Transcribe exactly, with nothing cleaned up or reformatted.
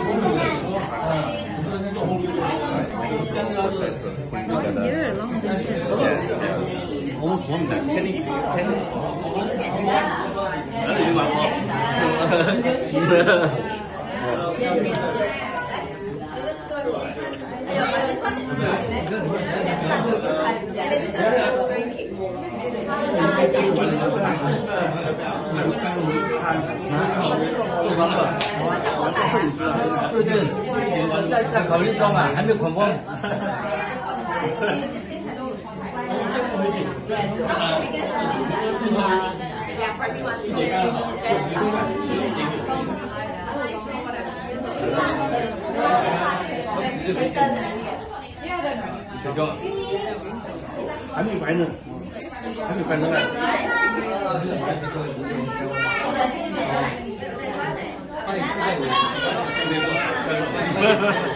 Here, long distance. Almost one that tennis, tennis. Yeah. 对对，在在考虑中啊，还没有捆绑。谁中？还没完呢，还没完呢。帮你试下。